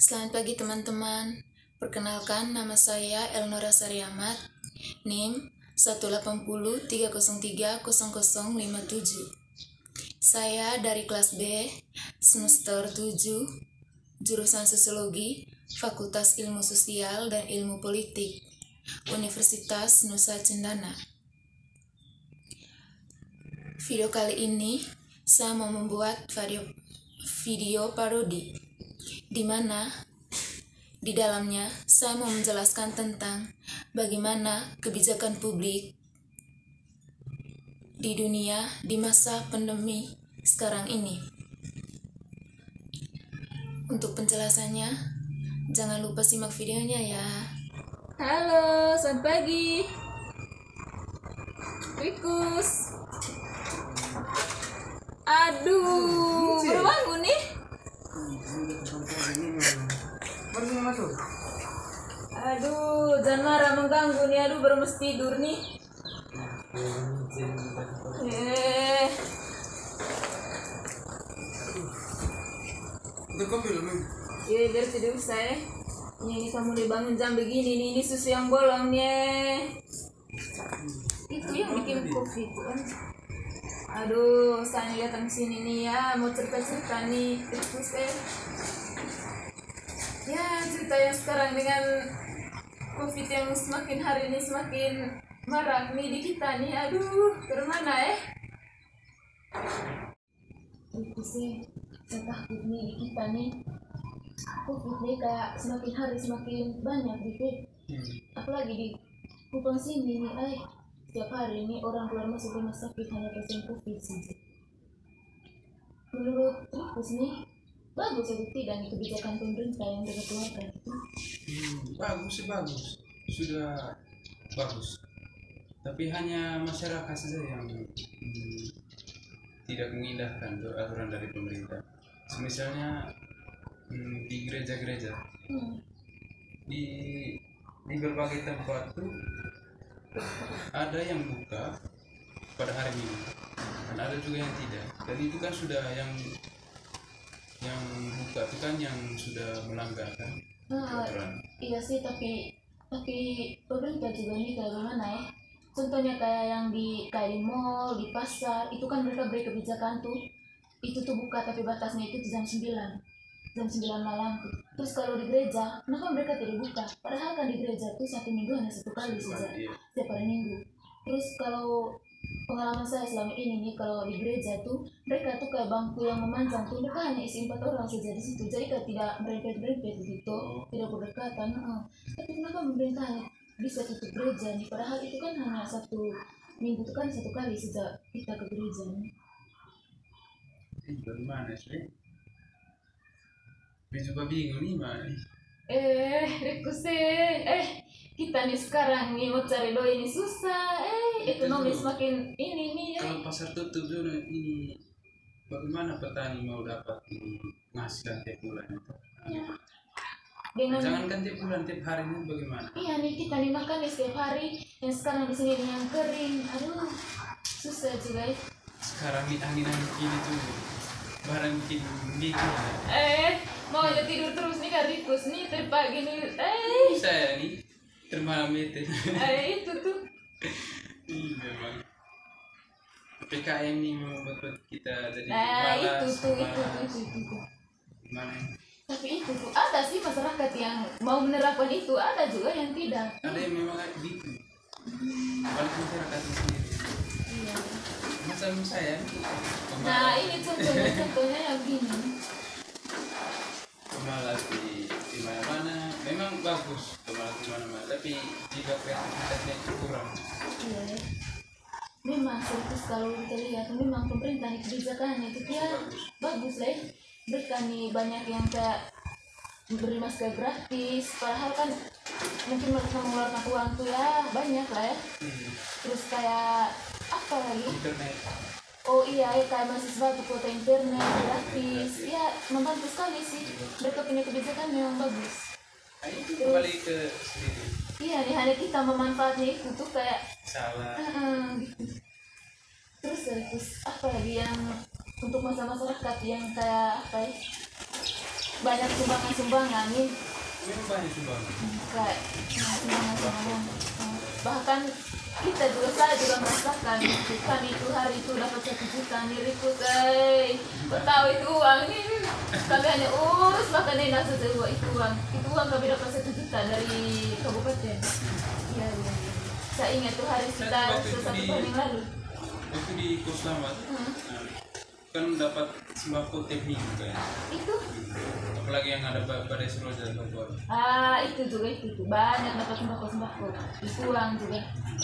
Selamat pagi teman-teman. Perkenalkan, nama saya Elnora Sariamat, NIM 18030300057. Saya dari kelas B, semester 7, jurusan Sosiologi, Fakultas Ilmu Sosial dan Ilmu Politik, Universitas Nusa Cendana. Video kali ini saya mau membuat video parodi, di mana di dalamnya saya mau menjelaskan tentang bagaimana kebijakan publik di dunia di masa pandemi sekarang ini. Untuk penjelasannya, jangan lupa simak videonya ya. Halo, selamat pagi. Rikus. Aduh, baru bangun nih. Aduh, jangan marah mengganggu nih. Aduh, baru mesti tidur nih. Iya, biar tidur saya. Ini kamu udah bangun jam begini nih. Ini susu yang bolong nih. Itu yang bikin kopi itu kan. Aduh, saya lihat di sini nih ya, mau cerita-cerita nih. Terus ya, cerita yang sekarang dengan COVID yang semakin hari ini semakin marak nih di kita nih. Aduh, kemana ya? Itu sih, saya takut nih di kita nih. COVID nih kayak semakin hari semakin banyak gitu. Apalagi di Kupang sini nih, setiap hari ini orang keluar masuk rumah sakit hanya pasien COVID saja. Menurut Rikus nih, bagus atau tidak nih kebijakan pemerintah yang mereka keluarkan? Bagus, sudah bagus. Tapi hanya masyarakat saja yang tidak mengindahkan aturan dari pemerintah. Misalnya di gereja-gereja, di berbagai tempat tuh ada yang buka pada hari Minggu, dan ada juga yang tidak. Dan itu kan sudah yang buka itu kan yang sudah melanggar kan aturan. Iya sih, tapi pemerintah juga nih kayak gimana ya? Contohnya kayak yang di mall, di pasar, itu kan mereka beri kebijakan tuh. Itu tuh buka tapi batasnya itu jam 9 malam tuh. Terus kalau di gereja, kenapa mereka tidak buka? Padahal kan di gereja tuh satu minggu hanya satu kali saja, setiap hari Minggu. Terus kalau pengalaman saya selama ini nih, kalau di gereja tuh mereka tuh kayak bangku yang memanjang tuh, mereka hanya isi 4 orang saja di situ, jadi kayak tidak merempet-merempet gitu, tidak berdekatan. Tapi kenapa pemerintah bisa tutup gereja nih? Padahal itu kan hanya satu minggu tuh kan satu kali sejak kita ke gereja nih. Bagaimana sih? Juga bingung nih mana? Rikus kita nih sekarang nih mau cari doi ini susah. Ekonomi semakin ini nih. Kalau pasar tutup zona ini, bagaimana petani mau dapat penghasilan tiap bulan itu? Ya. Jangankan tiap bulan, tiap hari ini bagaimana? Iya nih, kita nih makan nih setiap hari. Yang sekarang di sini yang kering. Aduh, susah juga ya. Sekarang nih angin gini tuh barang bikin dingin. Mau aja tidur terus nih kan Rikus nih dari pagi nih. Saya nih termalam itu. Itu tuh. Memang PKM ini membuat kita jadi malas. Itu. Gimana? Tapi itu tuh ada sih masyarakat yang mau menerapkan itu, ada juga yang tidak. Ada yang memang gitu. Balik masyarakat itu sendiri. Iya. Macam saya. Nah ini contohnya yang gini. Pemalas di mana-mana, memang bagus pemalas di mana-mana, tapi jika kreativitasnya itu kurang. Iya. Memang serius kalau kita lihat, memang pemerintah kebijakannya itu ya bagus lah. Mereka nih banyak yang kayak beri masker gratis, padahal kan mungkin mereka mengeluarkan uang tuh ya banyak lah ya. Terus kayak apa lagi? Internet. Oh iya, kayak mahasiswa tuh kuota internet gratis. Ya membantu sekali sih. Mereka punya kebijakan memang bagus. Itu kembali ke sendiri. Iya nih, hanya kita memanfaatnya itu tuh kayak salah. Gitu. Terus apa lagi yang untuk masyarakat yang kayak apa ya? banyak sumbangan nih. Memang banyak sumbangan. Kayak sumbangan. Bahkan kita juga, saya juga merasakan kan itu hari itu dapat 1 juta nih Rikus, tahu itu uang ini kami hanya urus bahkan ini nasi itu uang kami dapat 1 juta dari kabupaten. Iya. Saya ingat tuh hari sekitar 1 tahun yang lalu. Waktu di Koslamat, kan dapat sembako teknik juga ya. Itu Apalagi yang ada badai Seroja bantuan. itu juga itu banyak dapat sembako itu uang juga.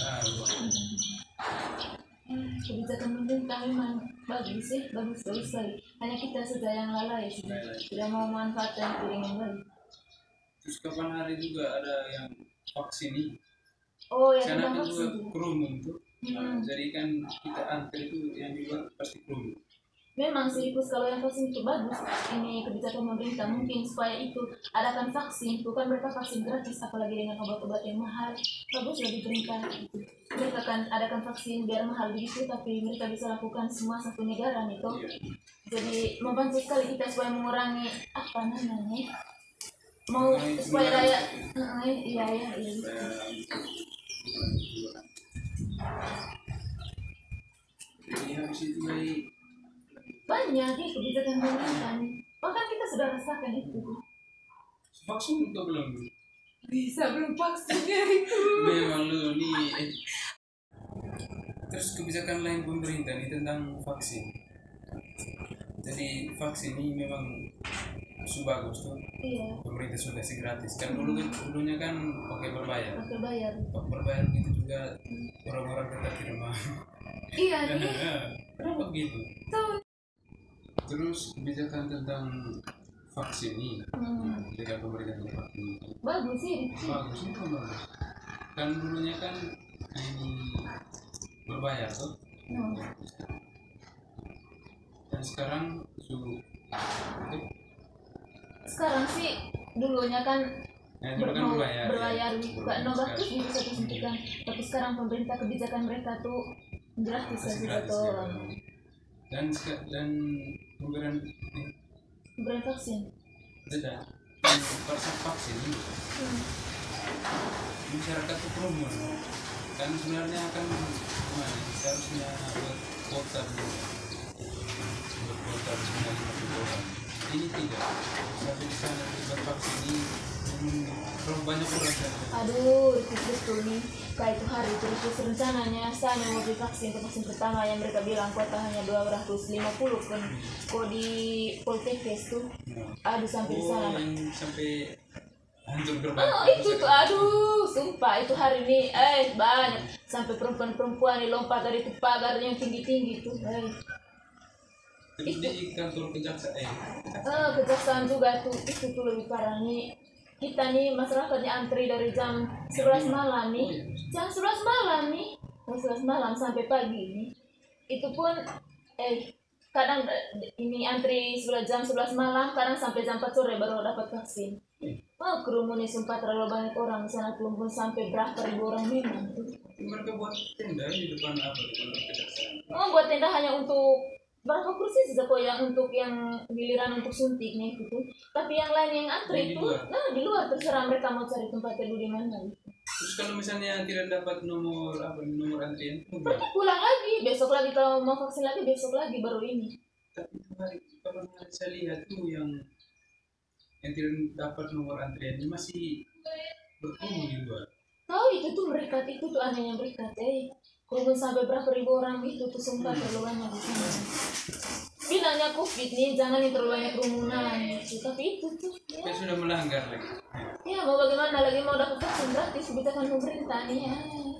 Kebijakan pemerintah memang bagus sih, bagus sekali. Hanya kita saja yang lalai sudah tidak mau memanfaatkan itu dengan baik. Terus kapan hari juga ada yang vaksin ini. Oh ya, Karena tentang kan juga vaksin. kerumun tuh. Jadi kan kita antri itu yang di luar pasti kerumun. Memang sih kalau yang vaksin itu bagus. Ini kebijakan pemerintah mungkin supaya itu adakan vaksin, bukan mereka vaksin gratis apalagi dengan obat-obat yang mahal. Bagus lebih perintah itu. Mereka kan adakan vaksin biar mahal begitu, tapi mereka bisa lakukan semua satu negara nih toh. Jadi membantu sekali kita supaya mengurangi apa namanya, mau supaya rakyat iya. Jadi habis itu baik banyak nih kebijakan pemerintah. Bahkan kita sudah rasakan itu. vaksin untuk belum? Bisa belum vaksinnya itu. Memang lu nih. Terus kebijakan lain pemerintah ini tentang vaksin. Jadi vaksin ini memang bagus tuh. Iya. Pemerintah sudah kasih gratis. Kan dulunya kan pakai berbayar. Berbayar gitu juga orang-orang tetap tidak mau. Iya nih. Kenapa begitu? Tuh. Terus kebijakan tentang vaksin ini, kebijakan pemerintah tentang vaksin ini. Bagus sih. Bagus itu bagus. Kan dulunya kan ini berbayar tuh. Dan sekarang sekarang sih dulunya kan berbayar bukan bagus bisa disuntikan, tapi sekarang pemerintah kebijakan mereka tuh gratis satu orang dan pemberian vaksin tidak vaksin ini masyarakat itu kerumun kan sebenarnya kan seharusnya buat kota dulu buat kota sebenarnya orang ini tidak sampai di sana buat vaksin ini terlalu banyak orang saja. Aduh, itu betul nih kayak itu hari terus rencananya saya mau beli vaksin pertama yang mereka bilang kota hanya 250 kan kok di Poltekkes tuh aduh sampai di sana sampai hancur gerbang. Itu tuh aduh sumpah itu hari ini banyak sampai perempuan nih lompat dari itu pagar yang tinggi tuh itu di kantor kejaksaan kejaksaan juga tuh itu tuh lebih parah nih. Kita nih masyarakatnya antri dari jam 11 malam nih. Jam 11 malam nih. Jam 11 malam sampai pagi nih. Itu pun kadang ini antri jam 11 malam, kadang sampai jam 4 sore baru dapat vaksin. Kerumun nih sumpah terlalu banyak orang di sana pun sampai berapa ribu orang memang. Mereka buat tenda di depan apa? Depan kejaksaan. Buat tenda hanya untuk berapa kursi saja kok yang untuk yang giliran untuk suntik nih gitu. Tapi yang lain yang antri itu, di luar terserah mereka mau cari tempat tidur di mana. Terus kalau misalnya tidak dapat nomor antrian, berarti pulang lagi, besok lagi kalau mau vaksin lagi besok lagi baru ini. Tapi kalau saya lihat tuh yang tidak dapat nomor antrian ini masih berkerumun di luar. Tahu itu tuh mereka itu tuh anehnya mereka kerumun sampai berapa ribu orang itu tuh sumpah terlalu banyak di sana. Bilangnya COVID nih jangan nih terlalu banyak kerumunan gitu. Tapi itu tuh ya sudah melanggar lagi. Ya mau bagaimana lagi mau dapat vaksin gratis kebijakan pemerintah nih ya.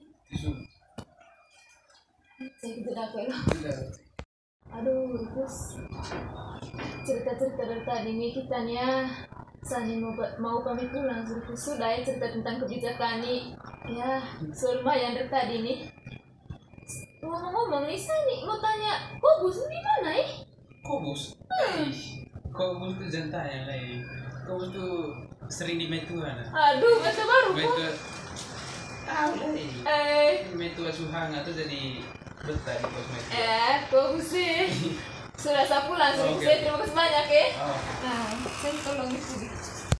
Saya tidak dapat. Aduh terus cerita dari tadi nih kita nih ya. Sani mau kami pulang sudah ya cerita tentang kebijakan nih ya lumayan dari tadi nih. Ngomong nih Sani mau tanya Kobus di mana Kobus? Kobus tuh jantan yang lain. Kobus tuh sering di Metuan. Aduh mata baru Metua Metua Suhanga tuh jadi betah di kos Metua. Kobus sih Sudah saya pulang, sudah Oke. saya terima kasih banyak ya. Oh. Nah, saya tolong itu.